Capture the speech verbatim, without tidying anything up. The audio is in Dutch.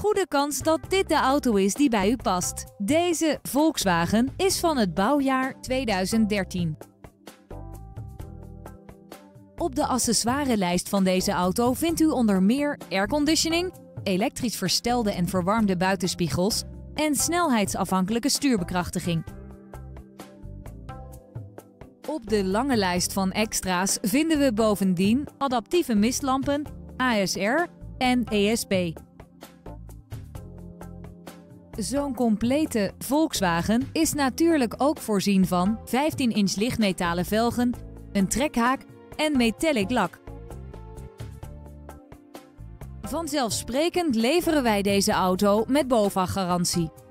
goede kans dat dit de auto is die bij u past. Deze Volkswagen is van het bouwjaar tweeduizend dertien. Op de accessoirelijst van deze auto vindt u onder meer airconditioning, elektrisch verstelde en verwarmde buitenspiegels en snelheidsafhankelijke stuurbekrachtiging. Op de lange lijst van extra's vinden we bovendien adaptieve mistlampen, A S R en E S P. Zo'n complete Volkswagen is natuurlijk ook voorzien van vijftien inch lichtmetalen velgen, een trekhaak en metallic lak. Vanzelfsprekend leveren wij deze auto met BOVAG-garantie.